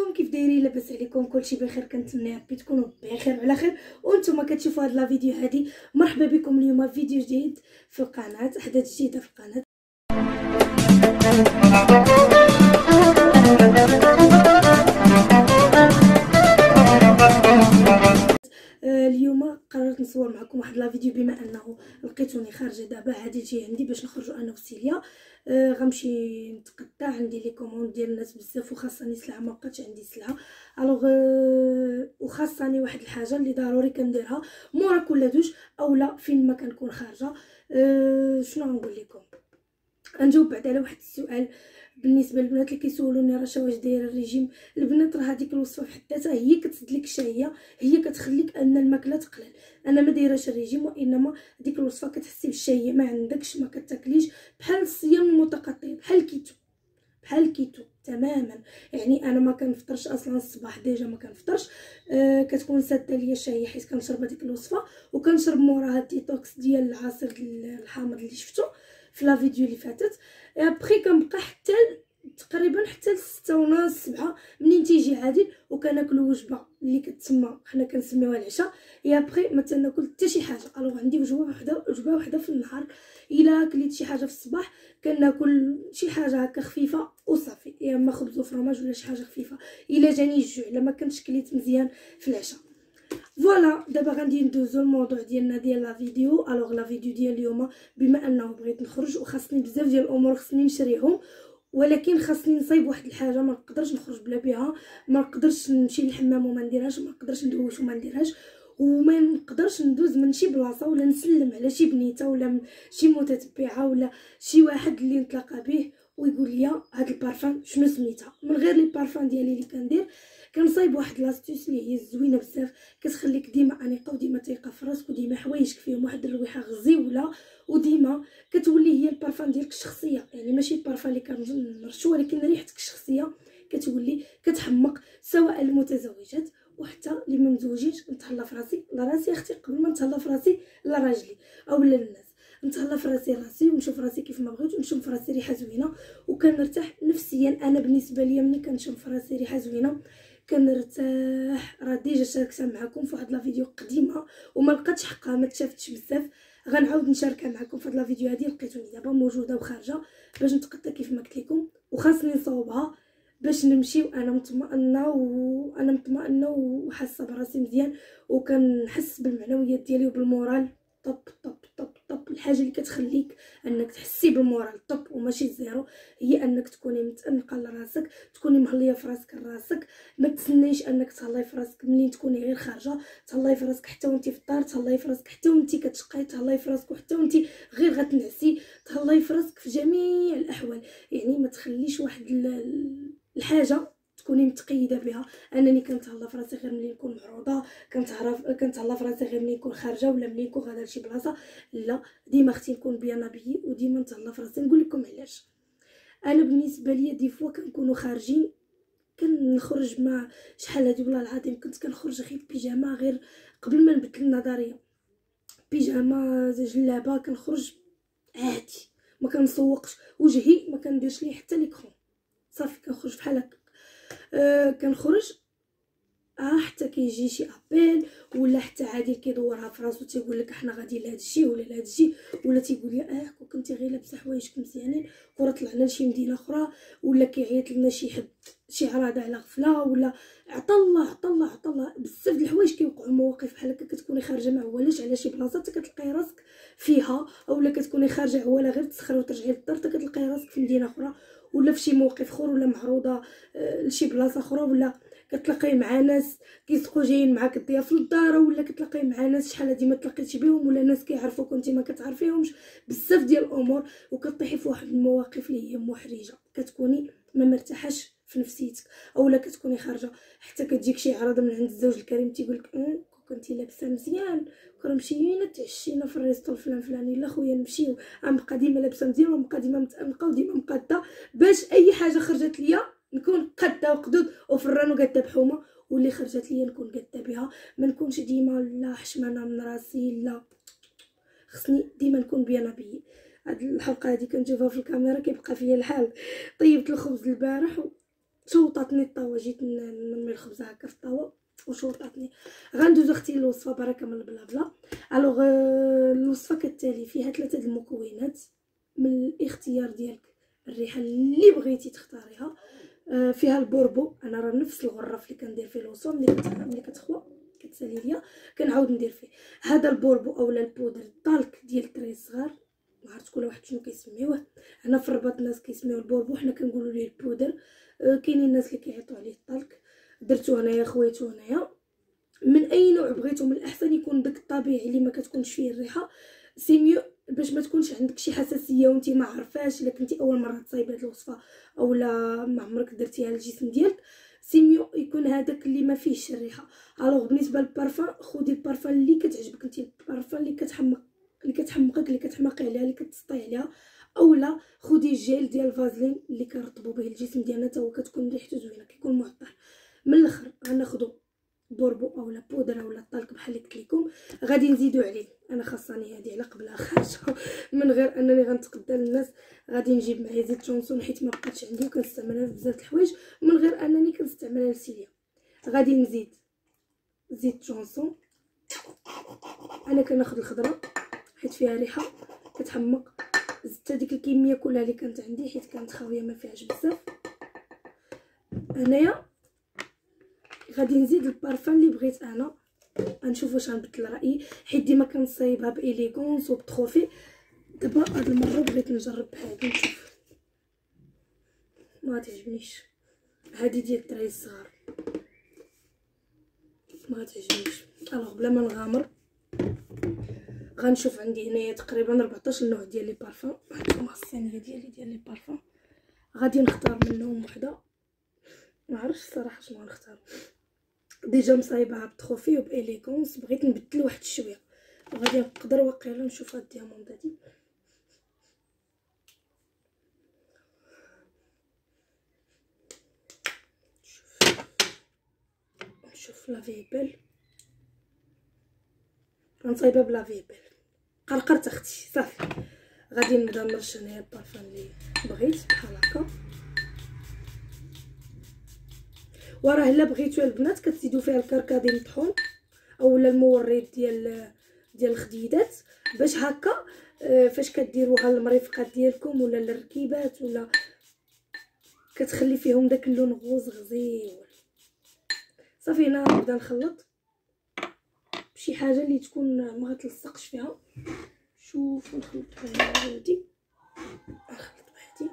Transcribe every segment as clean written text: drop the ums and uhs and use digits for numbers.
عليكم، كيف دايرين؟ لاباس عليكم؟ كلشي بخير؟ كنتمنى ربي تكونوا بخير وعلى خير. وانتم كتشوفوا هاد لا فيديو هادي، مرحبا بكم اليوم في فيديو جديد في القناه، احداث جديده في القناه. اليوم قررت نصور معكم واحد لا فيديو، بما انه لقيتوني خارجه دابا عادي تجي عندي باش نخرجوا انا وسيليا. غنمشي نتقطع، عندي لي كوموند ديال الناس بزاف وخاصني سلعه، ما بقاتش عندي سلعه. الوغ وخاصني واحد الحاجه اللي ضروري كنديرها مورا كل دوش اولا فين ما كنكون خارجه. شنو غنقول لكم؟ غنجاوب بعد على واحد السؤال بالنسبه للبنات اللي كيسولوني رشا واش دايره الريجيم. البنات راه هذيك الوصفه في حد ذاتها هي كتسد لك الشهيه، هي كتخليك ان الماكله تقلل. انا ما دايراش الريجيم، وانما ديك الوصفه كتحسي بالشهيه ما عندكش، ما كتاكليش، بحال الصيام المتقطع، بحال كيتو تماما. يعني انا ما كنفطرش اصلا الصباح، ديجا ما كنفطرش. كتكون ساده ليا الشهيه حيت كنشرب هذيك الوصفه، وكنشرب موراها الديتوكس ديال العصير الحامض اللي شفتو في لا فيديو اللي فاتت. ابخي كنبقى حتى تقريبا حتى 6:30 7 منين تيجي عادل، وكناكلو وجبه اللي كتسمى حنا كنسميوها العشاء. ابخي ما تناكل حتى شي حاجه. الوغ عندي وجبه وحده في النهار. الا كليت شي حاجه في الصباح كناكل شي حاجه هكا خفيفه وصافي، يا اما خبز وفرماج ولا شي حاجه خفيفه. الا جاني الجوع الا ما كنتش كليت مزيان في العشاء. فوالا دابا غادي ندوزو الموضوع ديالنا ديال لا فيديو. الوغ لا فيديو ديال اليوم، بما انه بغيت نخرج وخاصني بزاف ديال الامور خصني نشريهم، ولكن خاصني نصايب واحد الحاجه ما نقدرش نخرج بلا بها. ما نقدرش نمشي للحمام وما نديرهاش، ما نقدرش ندوش وما نديرهاش، وما نقدرش ندوز من شي بلاصه ولا نسلم على شي بنيته ولا شي متتبعه ولا شي واحد اللي نتلاقى به ويقول لي هاد البارفان شنو سميتها. من غير لي بارفان ديالي اللي كندير، كنصايب واحد لاستيس اللي هي زوينه بزاف، كتخليك ديما انيقه وديما تايقه في راسك، وديما حوايجك فيهم واحد الرويحه غزيوله، وديما كتولي هي البارفان ديالك الشخصيه. يعني ماشي البارفان اللي كنرشو، ولكن ريحتك الشخصيه كتولي كتحمق، سواء المتزوجات وحتى اللي ما مزوجينش. نتهلا في راسي لراسي اختي قبل ما نتهلا في راسي لراجلي او للناس. نتهلا في راسي ونشوف راسي كيف ما بغيت، ونشوف في راسي ريحه زوينه وكنرتاح نفسيا. انا بالنسبه ليا ملي كنشوف في راسي ريحه زوينه كنرتاح. راه ديجا شاركتها معكم في واحد لا فيديو قديمه وما لقاتش حقها، ما تشافتش بزاف. غنعاود نشاركها معكم في هاد لا فيديو هادي، لقيتوني دابا موجوده وخارجه باش نتقطع كيف ما قلت لكم، وخاصني نصاوبها باش نمشي وانا مطمئنه وحاسه براسي مزيان، وكنحس بالمعنويات ديالي وبالمورال. طب طب طب طب الحاجه اللي كتخليك انك تحسي بالمورال طب وماشي زيرو هي انك تكوني متانقه لراسك، تكوني مهليه في راسك لراسك. ما تسنيش انك تهلاي في راسك منين تكوني غير خارجه، تهلاي في راسك حتى وانت في الدار، تهلاي في راسك حتى وانت كتشقاي، تهلاي في راسك حتى وانت غير غتنعسي، تهلاي في راسك في جميع الاحوال. يعني ما تخليش واحد الحاجه تكوني متقيده بها. انني كنتهلا في راسي غير ملي نكون معروضه، كنتهلا في راسي غير ملي نكون خارجه ولا ملي نكون غادا لشي بلاصه. لا، ديما اختي نكون بيان ابيي وديما نتهلا في راسي. نقول لكم علاش. انا بالنسبه ليا دي فوا كنكونوا خارجين، كنخرج مع شحال هادي والله العظيم كنت كنخرج غير بيجاما، غير قبل ما نبدل النظريه بيجاما جلابه، كنخرج عادي ما كنسوقش وجهي، ما كنديرش ليه حتى ليكرون، صافي كنخرج بحال هكا. كنخرج حتى كيجي شي ابيل ولا حتى عادي كيدورها في راسو تيقول لك احنا غاديين لهذا الشيء ولا لهذا الشيء، ولا تيقول لي كنتي غير لابسه حوايجك مزيانين كره طلعنا لشي مدينه اخرى، ولا كيعيط لنا شي حد شي عراضه على غفله، ولا عطا الله بزاف د الحوايج كيوقعوا مواقف بحال هكا. كتكوني خارجه ما عوالش على شي بلاصه كتلقاي راسك فيها، اولا كتكوني خارجه عواله غير تسخري وترجعي للدار كتلقاي راسك في مدينه اخرى ولا في شي موقف اخر ولا معروضه لشي بلاصه اخرى، ولا كتلاقاي مع ناس كيسقوا جايين معاك الضياف للدار، ولا كتلاقاي مع ناس شحال هادي ما تلاقيتش بهم، ولا ناس كيعرفوك وانت ما كتعرفيهمش. بزاف ديال الامور وكطيحي في واحد المواقف اللي هي محرجه، كتكوني ما مرتاحاش في نفسيتك، اولا كتكوني خارجه حتى كتجيك شي عرض من عند الزوج الكريم تيقول لك كنتي لابسه مزيان، كنا مشينا تعشينا في الريستو الفلاني، لا خويا نمشيو غنبقى ديما لابسه مزيان ونبقى ديما متانقه وديما مقاده باش اي حاجه خرجت ليا نكون قاده وقدود وفران وقاده بحومه، واللي خرجت ليا نكون قاده بها. ما نكونش ديما لا حشمانه من راسي، لا خصني ديما نكون بيان بيي. هاد الحلقه هادي كنشوفها في الكاميرا كيبقى فيا الحال. طيبت الخبز البارح شوطاتني الطاوه، جيت نرمي الخبزه هكا في الطاوه وشوطاتني. غندوزو اختي الوصفه بركه من البلا بلا. الوغ الوصفه كالتالي، فيها 3 المكونات من الاختيار ديالك، الريحه اللي بغيتي تختاريها. فيها البوربو، انا راه نفس الغرف اللي كندير فيه الوصفه ملي كتخوى كتسالي ليا كنعاود ندير فيه هذا البوربو اولا البودر الطالك ديال الدراري الصغار، ما عرفت كل واحد شنو كيسميوه. هنا في الرباط الناس كيسميوه البوربو، حنا كنقولوا ليه البودر. كاينين الناس اللي كيعيطوا عليه الطالك. درتو هنايا خويتو هنايا من اي نوع بغيتو، من الاحسن يكون داك الطبيعي اللي ما كتكونش فيه الريحه، سي ميو باش ما تكونش عندك شي حساسيه وانت ما عارفاش. الا كنتي اول مره تصايبي هاد الوصفه اولا ما عمرك درتيها للجسم ديالك، سي ميو يكون هذاك اللي ما فيهش الريحه. الوغ بالنسبه للبارفان، خدي البارفان اللي كتعجبك انت، البارفان اللي كتحمقك اللي كتحمقي عليها اللي كتسطي عليها، اولا خدي الجيل ديال فازلين اللي كنرطبوا به الجسم ديالنا حتى هو كتكون ريحته زوينه كيكون معطر. من الاخر غناخذوا بوربو اولا بودره ولا الطلق بحال اللي قلت لكم، غادي نزيدو عليه. انا خاصني هذه على قبلها خارجه من غير انني غنتقدى للناس، غادي نجيب معايا زيت جونسون حيت ما بقاتش عندي وكنستعملها في بزاف د الحوايج من غير انني كنستعملها للسيليا. غادي نزيد زيت جونسون، انا كناخذ الخضره حيت فيها ريحه كتحمق. زدت هذيك الكميه كلها اللي كانت عندي حيت كانت خاويه ما فيهاش بزاف. هنايا غادي نزيد البارفان اللي بغيت انا، غنشوف واش غنبدل رايي حيت ديما كنصايبها باليغونس وبتروفي. دابا هاد المره بغيت نجرب بهادي نشوف، ما تعجبنيش هادي ديال الدراري الصغار، ما تعجبنيش. الوغ بلا ما نغامر غنشوف. عندي هنايا تقريبا 14 نوع ديال لي بارفان، هانتوما الصينيه ديالي ديال لي بارفان، غادي نختار منهم وحده. ما عرفتش الصراحه شنو غنختار، ديجا مصايبها بتروفي وباليغونس، بغيت نبدل واحد شويه. وغادي نقدر واقيلا نشوف هاد الدياموند هادي، نشوف لا فيبل، غنصايبها بلا فيبل. قرقرت اختي صافي. غادي نبدا نرش هنايا البارفان اللي بغيت بحال هكا. وراه الا بغيتو البنات كتزيدوا فيها الكركديه طحون اولا المورد ديال الخديدات باش هكا فاش كديروها للمريفقات ديالكم ولا للركيبات ولا كتخلي فيهم داك اللون غوز غزير. صافي هنا نبدا نخلط بشي حاجه اللي تكون ما غتلصقش فيها. شوف نخلط بهادي، نخلط بهادي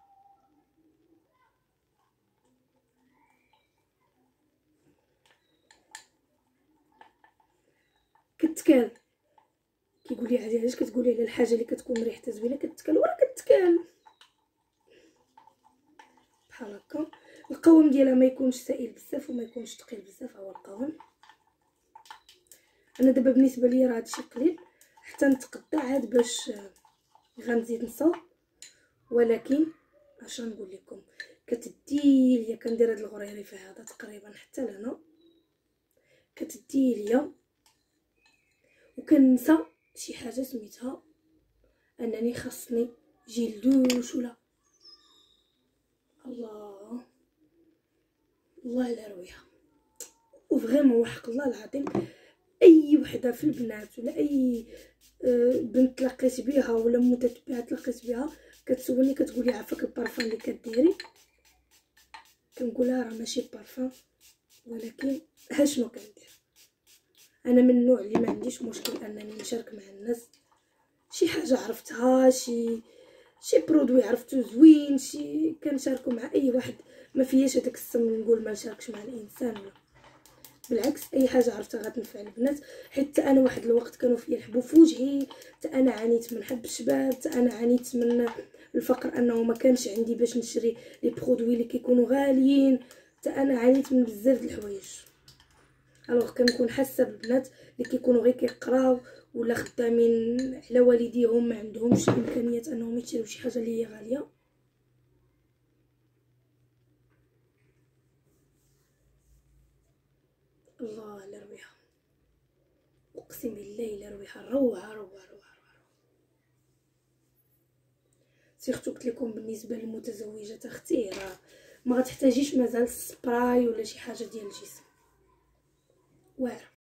كتكال. كيقولي علاش كتقولي على الحاجه اللي كتكون ريحتها زوينه كتكال، ورا كتكال بحال هكا. القوام ديالها ما يكونش سائل بزاف وما يكونش ثقيل بزاف، هو القوام. انا دابا بالنسبه ليا راه هادشي قليل حتى نتقطع عاد باش غنزيد نصاوب. ولكن اش نقول لكم، كتدي ليا كندير هاد الغريري هذا تقريبا حتى لهنا، كتدي ليا وكنسى شي حاجه سميتها انني خاصني جلدوش ولا الله على رويها. وفريمون وحق الله العظيم اي وحده في البنات ولا اي بنت تلاقيت بها ولا متتبعه تلاقيت بها كتسولني كتقولي عافاك البارفان اللي كديري، كنقولها راه ماشي بارفان ولكن ها شنو كندير. انا من النوع اللي ما عنديش مشكل انني نشارك مع الناس شي حاجه عرفتها، شي برودوي عرفتو زوين، شي كنشاركو مع اي واحد. ما فياش هذاك السم نقول ما نشاركش مع الانسان، ولا بالعكس اي حاجه عرفتها غتنفع البنات. حتى انا واحد الوقت كانوا فيا الحبوب في وجهي، حتى انا عانيت من حب الشباب، حتى انا عانيت من الفقر انه ما كانش عندي باش نشري لي برودوي اللي كيكونوا غاليين، حتى انا عانيت من بزاف د الحوايج. الوغ كنكون حاسه بالبنات اللي كيكونوا غير كيقراو ولا خدامين على والديهم ما عندهمش الامكانيات انهم يشريو شي حاجه اللي هي غاليه. الله على رويها، اقسم بالله الا رويها روعه. سيرتو قلت لكم بالنسبه للمتزوجات اختي راه ما غتحتاجيش مازال سبراي ولا شي حاجه ديال الجسم واعره.